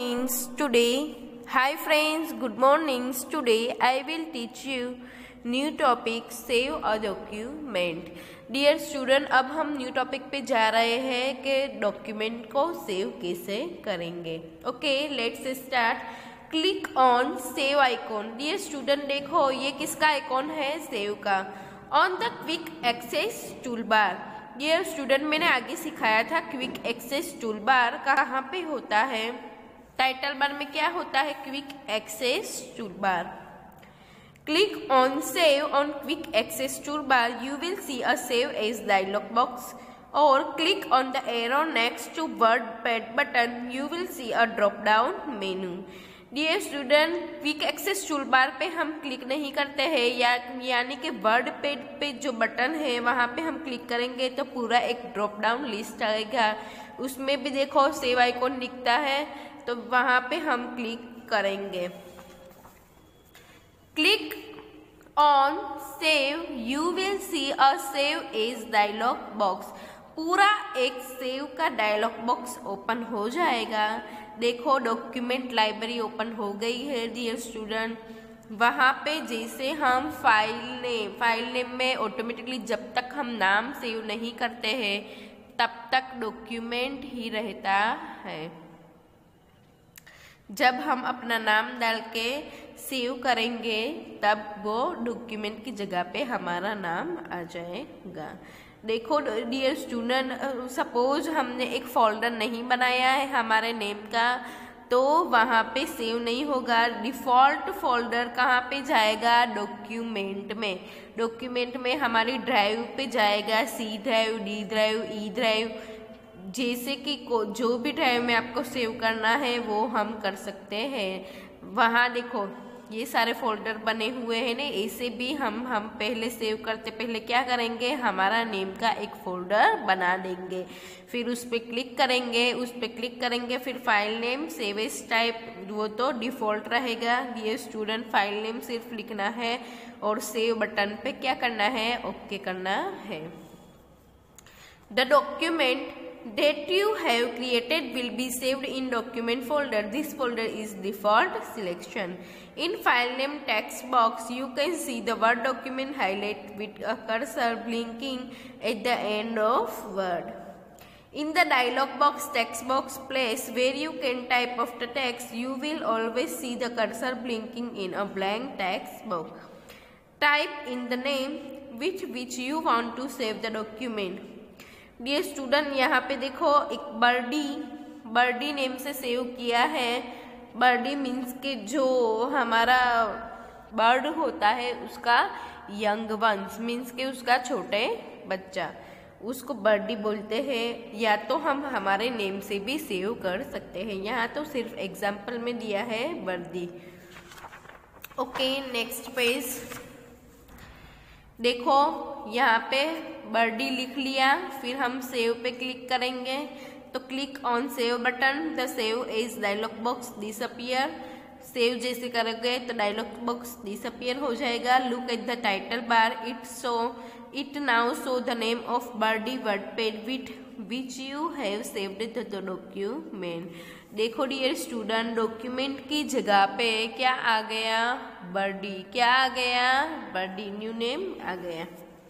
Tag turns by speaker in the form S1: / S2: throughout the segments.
S1: Hi friends, good mornings. Today I will teach you new topic save a document. Dear student, अब हम new topic पे जा रहे हैं कि डॉक्यूमेंट को सेव कैसे करेंगे. Okay, let's start. Click on save icon. Dear student, देखो ये किसका आइकॉन है? सेव का. On the quick access tool bar. Dear student, मैंने आगे सिखाया था क्विक एक्सेस टूल बार कहाँ पे होता है. टाइटल बार में क्या होता है? Quick access tool bar. Click on save on quick access tool bar. You will see a save as dialog box और click on the arrow next to word pad button. You will see a drop down menu. Dear student, quick access tool bar पे हम click नहीं करते हैं यानी कि word pad पे जो बटन है वहाँ पे हम क्लिक करेंगे तो पूरा एक ड्रॉप डाउन लिस्ट आएगा. उसमें भी देखो सेव आइकॉन दिखता है, तो वहाँ पे हम क्लिक करेंगे. Click on save. You will see a save as dialog box. पूरा एक सेव का डायलॉग बॉक्स ओपन हो जाएगा. देखो डॉक्यूमेंट लाइब्रेरी ओपन हो गई है डियर स्टूडेंट. वहाँ पे जैसे हम फाइल नेम में ऑटोमेटिकली जब तक हम नाम सेव नहीं करते हैं तब तक डॉक्यूमेंट ही रहता है. जब हम अपना नाम डाल के सेव करेंगे तब वो डॉक्यूमेंट की जगह पे हमारा नाम आ जाएगा. देखो डियर स्टूडेंट, सपोज हमने एक फोल्डर नहीं बनाया है हमारे नेम का, तो वहाँ पे सेव नहीं होगा. डिफ़ॉल्ट फोल्डर कहाँ पे जाएगा? डॉक्यूमेंट में. डॉक्यूमेंट में हमारी ड्राइव पे जाएगा. C drive, D drive, E drive, जैसे कि जो भी ड्राइव में आपको सेव करना है वो हम कर सकते हैं. वहाँ देखो ये सारे फोल्डर बने हुए हैं ना. ऐसे भी हम पहले सेव करते पहले क्या करेंगे? हमारा नेम का एक फोल्डर बना देंगे. फिर उस पर क्लिक करेंगे. फिर file name save as type, वो तो डिफ़ॉल्ट रहेगा. डियर स्टूडेंट, फाइल नेम सिर्फ लिखना है और सेव बटन पे क्या करना है? ओके करना है. The document that you have created will be saved in document folder. This folder is default selection. In file name text box you can see the word document highlight with a cursor blinking at the end of word. In the dialog box text box place where you can type of the text, you will always see the cursor blinking in a blank text box. Type in the name with which you want to save the document. Dear student, यहाँ पे देखो एक birdie name से save किया है. Birdie means के जो हमारा बर्ड होता है उसका यंग वंस मीन्स के उसका छोटे बच्चा, उसको बर्डी बोलते हैं. या तो हम हमारे नेम से भी सेव कर सकते हैं. यहाँ तो सिर्फ एग्जाम्पल में दिया है बर्डी. ओके, नेक्स्ट पेज देखो. यहाँ पे बर्डी लिख लिया. फिर हम सेव पे क्लिक करेंगे तो click on save button. The save as dialog box disappear. Save जैसे करोगे तो डायलॉग बॉक्स डिसअपियर हो जाएगा. Look at the title bar. It now show the name of birdie wordpad with which you have saved the document. देखो dear student, document की जगह पे क्या आ गया? बर्डी. क्या आ गया? बर्डी. न्यू नेम आ गया,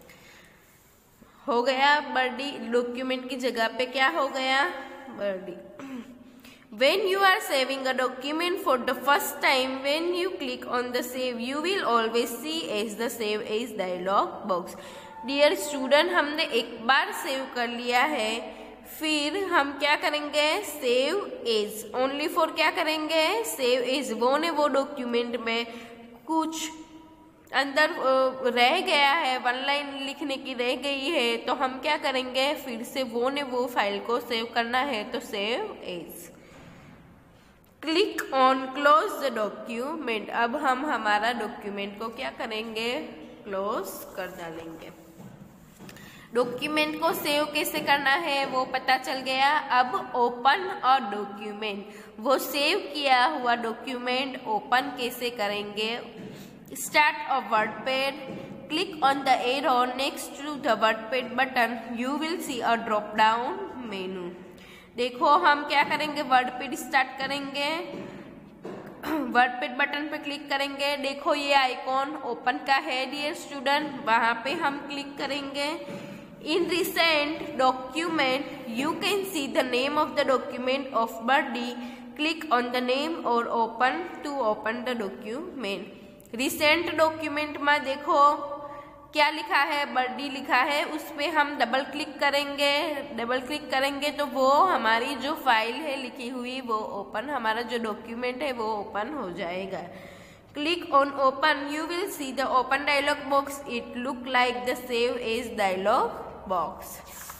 S1: हो गया बर्डी. डॉक्यूमेंट की जगह पे क्या हो गया? Birdie. When you are saving a document for the first time, when you click on the save, you will always see as the save as dialog box. Dear student, हमने एक बार save कर लिया है. फिर हम क्या करेंगे? Save as. ओनली फॉर क्या करेंगे? Save as. वो डॉक्यूमेंट में कुछ अंदर रह गया है, वन लाइन लिखने की रह गई है, तो हम क्या करेंगे? फिर से वो फाइल को सेव करना है तो save as. Click on close the document. अब हम हमारा डॉक्यूमेंट को क्या करेंगे? क्लोज कर डालेंगे. डॉक्यूमेंट को सेव कैसे करना है वो पता चल गया. अब ओपन और डॉक्यूमेंट, वो सेव किया हुआ डॉक्यूमेंट ओपन कैसे करेंगे? Start a WordPad. Click on the arrow next to the WordPad button. You will see a drop down menu. देखो हम क्या करेंगे, वर्डपैड स्टार्ट करेंगे, वर्डपैड बटन पे क्लिक करेंगे। देखो ये आइकॉन ओपन का है डियर स्टूडेंट, वहां पे हम क्लिक करेंगे। In recent document you can see the name of the document of birdie, click on the name और open to open the document. Recent document में देखो क्या लिखा है, बर्डी लिखा है, उस पे हम डबल क्लिक करेंगे। डबल क्लिक करेंगे तो वो हमारी जो फाइल है लिखी हुई वो ओपन, हमारा जो डॉक्यूमेंट है वो ओपन हो जाएगा। Click on open, you will see the open dialog box, it look like the save as dialog box.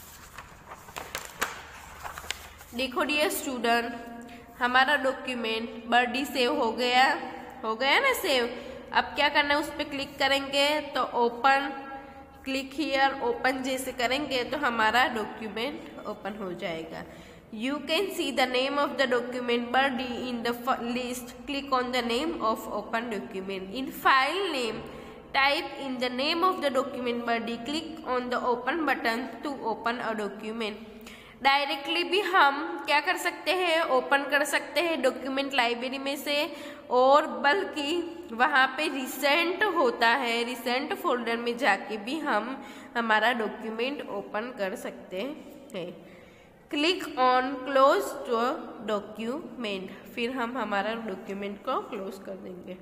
S1: देखो डियर स्टूडेंट, हमारा डॉक्यूमेंट बर्डी सेव हो गया ना सेव। अब क्या करना है, उस पर क्लिक करेंगे तो ओपन, क्लिक हियर ओपन जैसे करेंगे तो हमारा डॉक्यूमेंट ओपन हो जाएगा। You can see the name of the document birdie in the list, click on the name of open document. In file name type in the name of the document birdie, click on the open button to open a document. Directly भी हम क्या कर सकते हैं, open कर सकते हैं document library में से, और बल्कि वहाँ पे रिसेंट होता है, रिसेंट फोल्डर में जाके भी हम हमारा डॉक्यूमेंट ओपन कर सकते हैं। Click on close to document, फिर हम हमारा डॉक्यूमेंट को क्लोज कर देंगे।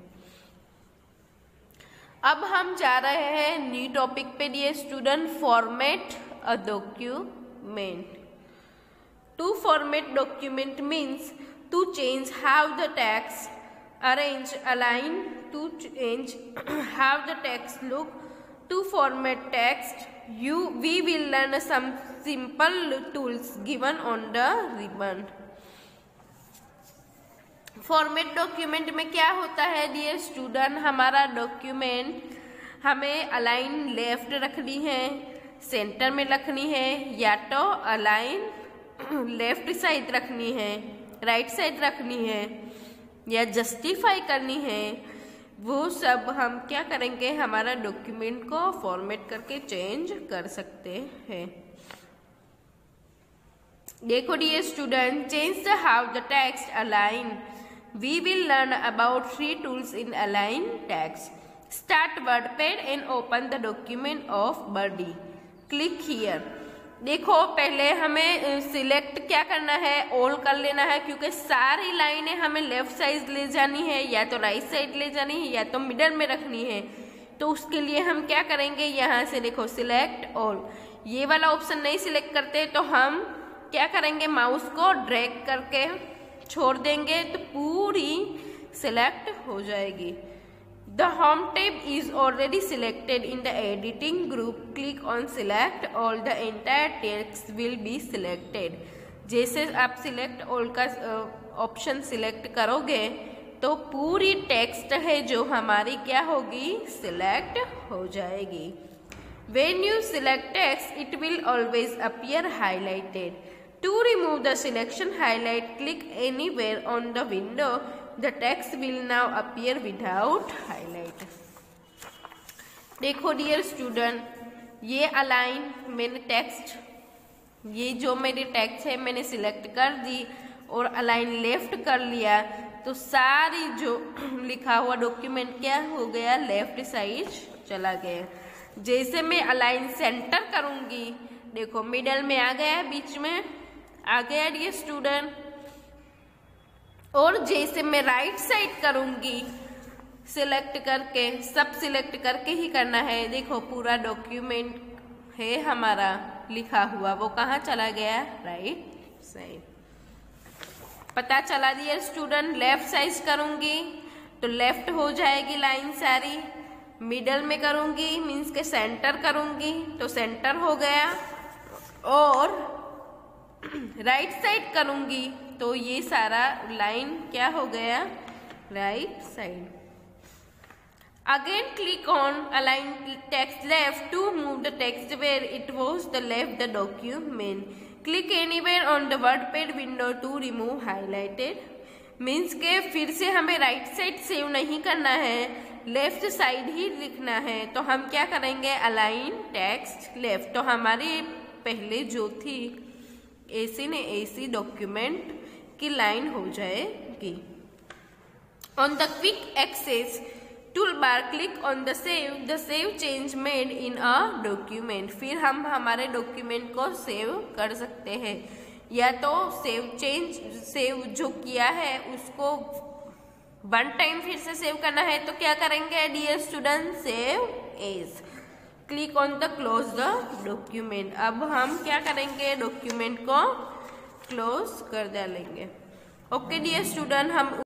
S1: अब हम जा रहे हैं न्यू टॉपिक पे dear student, format a document. To format document means to change how the text arrange, align, to change how the text look. To format text, we will learn some simple tools given on the ribbon. Format document में क्या होता है dear student, हमारा document हमें align left रखनी है, centre में रखनी है, या तो अलाइन लेफ्ट साइड रखनी है, राइट साइड रखनी है, या जस्टिफाई करनी है। वो सब हम क्या करेंगे, हमारा डॉक्यूमेंट को फॉर्मेट करके चेंज कर सकते हैं। देखो dear student, change the how the text align. We will learn about 3 tools in align text. Start WordPad and open the document of Birdie. Click here. देखो पहले हमें सिलेक्ट क्या करना है, ऑल कर लेना है, क्योंकि सारी लाइनें हमें लेफ्ट साइड ले जानी है, या तो राइट साइड ले जानी है, या तो मिडल में रखनी है। तो उसके लिए हम क्या करेंगे, यहाँ से देखो सिलेक्ट ऑल, ये वाला ऑप्शन नहीं सिलेक्ट करते तो हम क्या करेंगे, माउस को ड्रैग करके छोड़ देंगे तो पूरी सिलेक्ट हो जाएगी। The home tab is already selected in the editing group. Click on select all, the entire text will be selected. जैसे आप select all का ऑप्शन सिलेक्ट करोगे तो पूरी टेक्स्ट है जो हमारी क्या होगी, सिलेक्ट हो जाएगी। When you select text, it will always appear highlighted. To remove the selection highlight, click anywhere on the window. The text will now appear without highlight. देखो डियर स्टूडेंट, ये अलाइन मैंने टेक्स्ट, ये जो मेरी text है मैंने select कर दी और अलाइन लेफ्ट कर लिया, तो सारी जो लिखा हुआ डॉक्यूमेंट क्या हो गया, लेफ्ट साइड चला गया। जैसे मैं अलाइन सेंटर करूंगी, देखो मिडल में आ गया, बीच में आ गया डियर स्टूडेंट। और जैसे मैं राइट साइड करूंगी, सिलेक्ट करके, सब सिलेक्ट करके ही करना है। देखो पूरा डॉक्यूमेंट है हमारा लिखा हुआ, वो कहाँ चला गया, राइट साइड। पता चला डियर स्टूडेंट, लेफ्ट साइड करूंगी तो लेफ्ट हो जाएगी लाइन सारी, मिडल में करूंगी मीन्स के सेंटर करूंगी तो सेंटर हो गया, और राइट साइड करूंगी तो ये सारा लाइन क्या हो गया, right side. Again click on align text left to move the text where it was the left the document. Click anywhere on the WordPad window to remove highlighted. Means के फिर से हमें राइट साइड सेव नहीं करना है, left side ही लिखना है। तो हम क्या करेंगे, अलाइन टेक्स्ट लेफ्ट, तो हमारी पहले जो थी ऐसी ने ऐसी डॉक्यूमेंट की लाइन हो जाएगी। On the quick access tool bar click on the save change made in a document. फिर हम हमारे डॉक्यूमेंट को सेव कर सकते हैं, या तो सेव जो किया है उसको वन टाइम फिर से सेव करना है तो क्या करेंगे dear student, save as, click on the close the document. अब हम क्या करेंगे, डॉक्यूमेंट को क्लोज कर डालेंगे। ओके डियर स्टूडेंट, हम